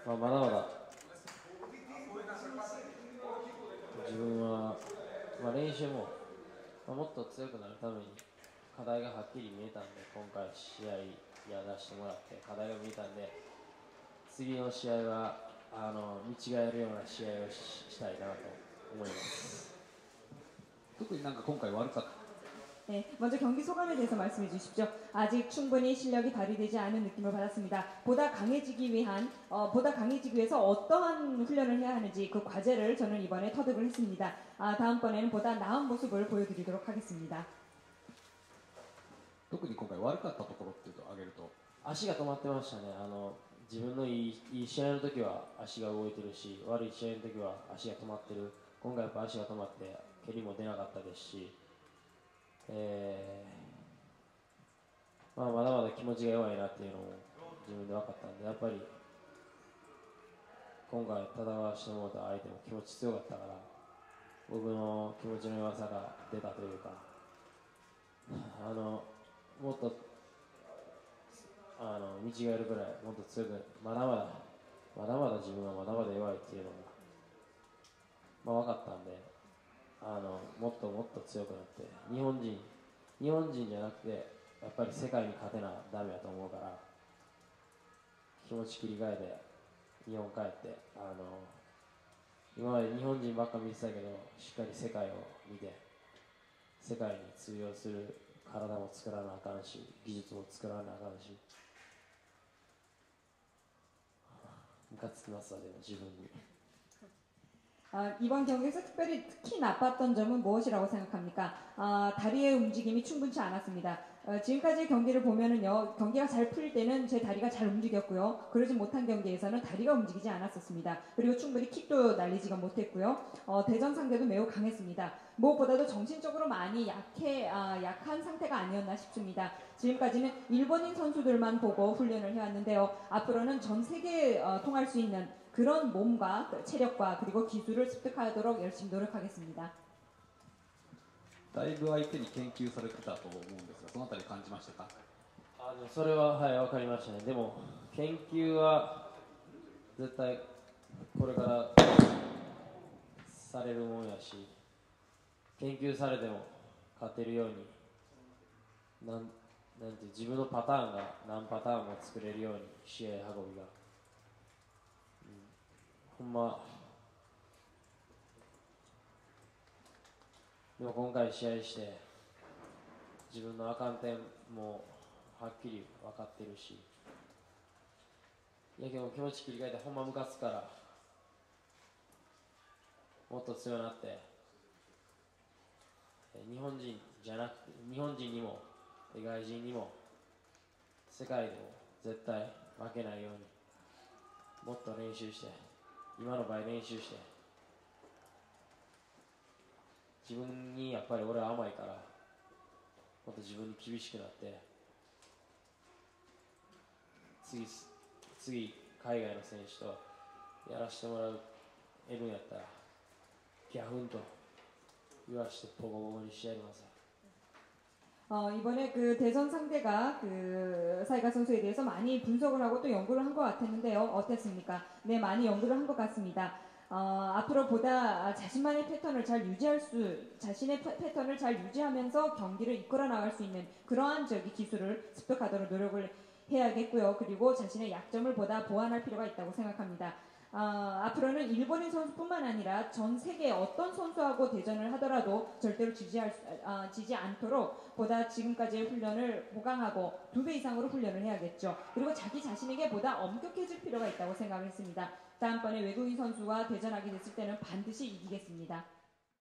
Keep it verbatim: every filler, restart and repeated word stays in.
まあ、まだまだ自分は、まあ、練習も、まあ、もっと強くなるために課題がはっきり見えたんで、今回試合やらせてもらって課題が見えたんで、次の試合はあの見違えるような試合を し, したいなと思います。 特になんか今回悪かった。 네, 먼저 경기 소감에 대해서 말씀해 주십시오. 아직 충분히 실력이 발휘되지 않은 느낌을 받았습니다. 보다 강해지기 위한, 어, 보다 강해지기 위해서 어떠한 훈련을 해야 하는지 그 과제를 저는 이번에 터득을 했습니다. 아, 다음번에는 보다 나은 모습을 보여드리도록 하겠습니다. 特に今回悪かったところっていうと挙げると、 足が止まってましたね。あの自分のいい、いい試合の時は足が動いてるし、悪い試合の時は足が止まってる。今回やっぱ足が止まって蹴りも出なかったですし、えーまあ、まだまだ気持ちが弱いなっていうのも自分で分かったんで、やっぱり今回戦わせてもらった相手も気持ち強かったから、僕の気持ちの弱さが出たというか、あのもっとあの見違えるぐらいもっと強く、まだまだまだまだ自分はまだまだ弱いっていうのが、まあ、分かったんで、あのもっともっと強くなって、日本人日本人じゃなくてやっぱり世界に勝てなダメだと思うから、気持ち切り替えて日本帰って、あの今まで日本人ばっか見てたけど、しっかり世界を見て世界に通用する体も作らなあかんし、技術も作らなあかんし、ムカつきますわ。でも自分に。 어, 이번 경기에서 특별히 특히 나빴던 점은 무엇이라고 생각합니까? 어, 다리의 움직임이 충분치 않았습니다. 어, 지금까지 경기를 보면은요, 경기가 잘 풀릴 때는 제 다리가 잘 움직였고요, 그러지 못한 경기에서는 다리가 움직이지 않았었습니다. 그리고 충분히 킥도 날리지가 못했고요, 어, 대전 상대도 매우 강했습니다. 무엇보다도 정신적으로 많이 약해, 아, 약한 상태가 아니었나 싶습니다. 지금까지는 일본인 선수들만 보고 훈련을 해왔는데요, 앞으로는 전 세계에 어, 통할 수 있는 그런 몸과 체력과 그리고 기술을 습득하도록 열심히 노력하겠습니다. だいぶ相手に研究されてたと思うんですが、そのあたり感じましたか？ あでもそれははい分かりましたね。でも研究は絶対これからされるもんやし、研究されても勝てるように、なんなんて自分のパターンが何パターンも作れるように、試合運びが、うん、ほんま。でも今回試合して自分のあかん点もはっきり分かってるし、いやけど気持ち切り替えてほんまムカつくから、もっと強くなって日本人じゃなくて日本人にも外人にも世界でも絶対負けないようにもっと練習して、今の場合練習して、自分にやっぱり俺は甘いから、もっと自分に厳しくなって、次次海外の選手とやらせてもらえるんやったらギャフンと言わしてボコボコにしてやります。 어, 이번에 그 대선 상대가 그 사이가 선수에 대해서 많이 분석을 하고 또 연구를 한 것 같았는데요. 어땠습니까? 네, 많이 연구를 한 것 같습니다. 어, 앞으로 보다 자신만의 패턴을 잘 유지할 수, 자신의 패턴을 잘 유지하면서 경기를 이끌어 나갈 수 있는 그러한 저기 기술을 습득하도록 노력을 해야겠고요. 그리고 자신의 약점을 보다 보완할 필요가 있다고 생각합니다. 어, 앞으로는 일본인 선수뿐만 아니라 전 세계 어떤 선수하고 대전을 하더라도 절대로 지지할, 어, 지지 않도록 보다 지금까지의 훈련을 보강하고 두 배 이상으로 훈련을 해야겠죠. 그리고 자기 자신에게 보다 엄격해질 필요가 있다고 생각했습니다. 다음번에 외국인 선수와 대전하게 됐을 때는 반드시 이기겠습니다.